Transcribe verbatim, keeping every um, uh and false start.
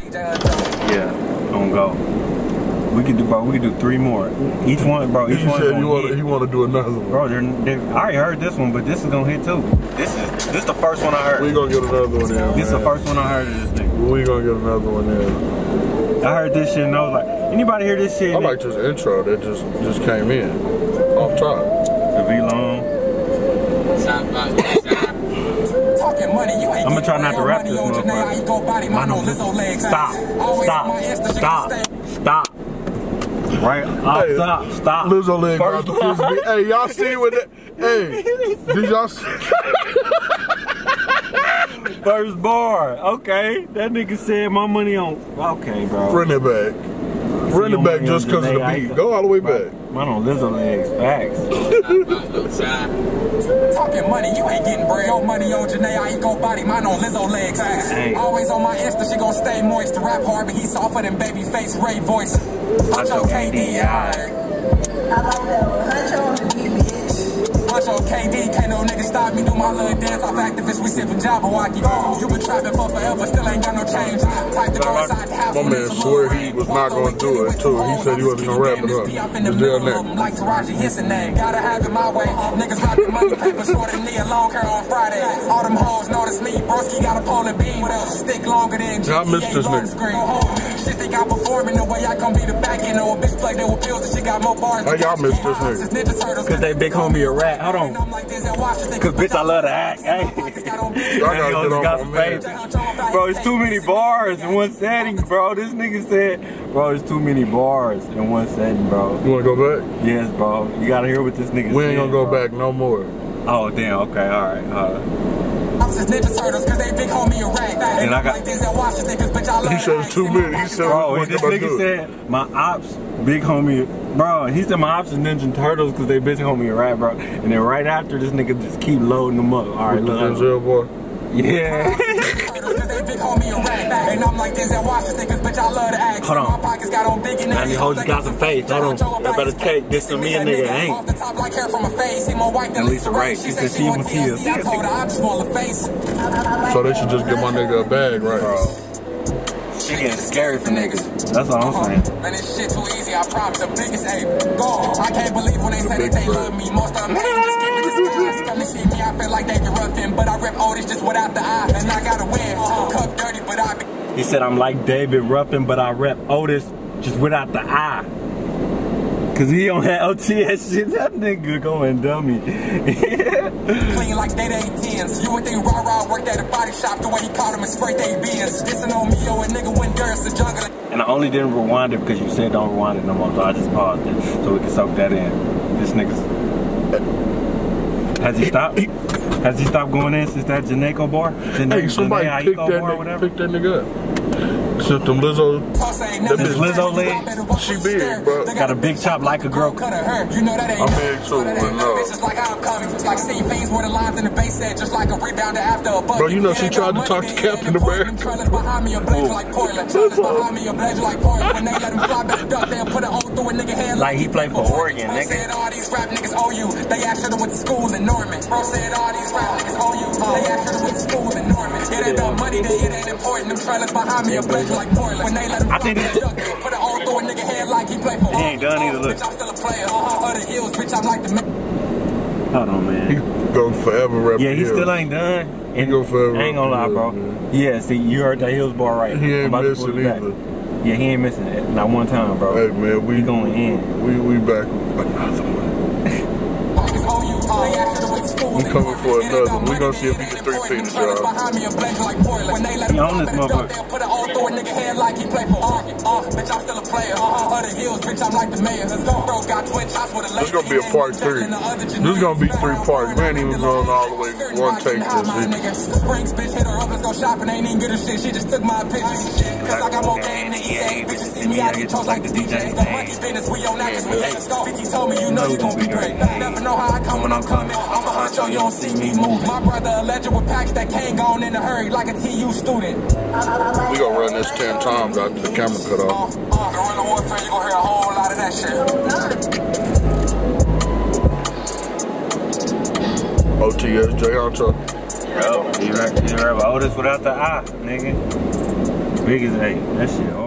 Yeah, on go. We could do, bro. We could do three more. Each one, bro. Each he one. said you want. He want to do another one. Bro, they're, they're, I already heard this one, but this is gonna hit too. This is this is the first one I heard. We gonna get another one in. This is the first one I heard of this nigga. We gonna get another one in. I heard this shit and I was like, anybody hear this shit? I like this intro that just just came in off top. The V long. I'm gonna try not to rap this motherfucker. Stop, stop, stop, stop. Right? Oh, Hey, stop, stop. Lizzo leg First got the frisbee. Hey, y'all see what that? Hey, did y'all see? First bar. Okay. That nigga said my money on. Okay, bro. Run it back. Run it back just because of the beat. Go all the way back. Mine on Lizzo legs. Facts. Talking money, you ain't getting bread. No money on Janae, I ain't gon' body. Mine on Lizzo legs. Hey. Always on my Insta, she gon' stay moist. The rap hard, but he softer than baby face Ray voice. Huncho K D, I like that one. Huncho on the beat, bitch. Huncho K D, can't no nigga stop me. Do my little dance off activists. We sippin' Jabberwocky. You been trapping for forever, still ain't got no change. Type to go inside the house. My man swear he was not gonna do it too. He said he wasn't gonna wrap it up. It's their name. Like Taraji Henson name. Gotta have it my way. Niggas rockin' money paper short than me and long hair on Friday. All them hoes notice me. Broski got a polar beam. What else? Stick longer than G T A. I missed this nigga. Shit think I performing the way I come be the back end of a bitch play that with pills and she got more bars. How y'all missed this nigga? Cause they big homie a rat. Hold on. Cause bitch I love to act. Hey. Y'all gotta get on my man. Bro, it's too many bars in one setting, bro. This nigga said, bro, it's too many bars in one setting, bro. You wanna go back? Yes, bro. You gotta hear what this nigga said. We ain't gonna go bro. back no more. Oh, damn. Okay, all right. All right. Ninja Turtles, cause they big homie a rag. And I got. He said it's too many. He said, bro, this nigga said my ops, big homie, bro. He said my ops is Ninja Turtles because they big homie a rat, bro. And then right after this nigga just keep loading them up. All right, look. Denzel boy. Yeah. And I'm like Denzel Washington, cause bitch I love to act. Hold on. My pockets got on big and now these hoes got some faith. Hold on. They better take this to me a nigga ain't. Off the top like hair from a face. See more white than At Lisa Ray. She said she even kills. I told her I just want a face. So they should just give my nigga a bag, right? Bro. She getting scary for niggas. That's all I'm saying. Man, this shit too easy. I promise. The biggest ape. Go. I can't believe when they say that they love me. Most of them hate. Just keep it disguised. Come to see me. I feel like David Ruffin, but I rep Otis just without the eye. And I gotta win. Cup dirty, but I be. He said I'm like David Ruffin, but I rep Otis just without the eye. Cause he don't have O T S shit. That nigga going dummy. Clean like they they tens. You would think Raw Raw worked at a body shop the way he called him and sprayed they bins. Dissing on me, yo, a nigga went Darius the jungle. And I only didn't rewind it because you said don't rewind it no more, so I just paused it so we can soak that in. This nigga's. Has he stopped? Has he stopped going in since that Janeco bar? Janae, Hey, somebody Janae pick that, bar or nigga, pick that nigga up. Since them Lizzo, them is Lizzo legs. She big, bro. Got a big chop like a girl. You know that ain't I'm big too, but no. Just like I'm coming. Like seeing things where the lines in the base said, just like a rebounder after a bucket. Bro, you know she tried to talk to Captain America. Trailers behind me a blaze like Portland. Trailers behind me a blaze like Portland. When they let him fly back up, they'll put it on through a nigga head like he played for Oregon, nigga. Said all these rap niggas owe you. They asked her to went to school in Norman. Bro said all these rap niggas owe you. They asked her to went to school in Norman. It ain't about money, then it ain't important. Them trailers behind me a blaze like Portland. When they let him fly back up, they'll put it on through a nigga head like he played for Oregon. He ain't done either, look. Bitch, I'm still a player. Uh-huh, other hills, bitch, I'm like the man. Hold on, man. He go forever rap. Yeah, he still ain't done. He go forever. I ain't gonna lie, bro. Yeah, see, you heard that Hills bar right. He ain't missing either. Yeah, he ain't missing it. Not one time, bro. Hey, man, we going in. We we back with another one. We coming for another one. We gonna see if he can three feet the job. He on this motherfucker. This gonna be a part three. This is gonna be three parts. We ain't even going all the way one take this. Springs bitch hit her up, let's go shopping. Ain't even get her shit. She just took my pictures. Cause I got more game than E A. Bitches see me, I get toast like the D J. The monkey business, we on that cause we let's go. Vicky told me you know you gon' be great. Never know how I come when I'm coming. I'm a honcho, you don't see me moving. My brother a legend with packs that can't go on in a hurry like a T U student. We gonna run this ten times after the camera cut off. Uh, uh, guerrilla warfare, you gon' hear a whole lot of that shit. O T S J Honcho. Bro, you heard, you heard about Otis without the eye, nigga. Big as eight. That shit.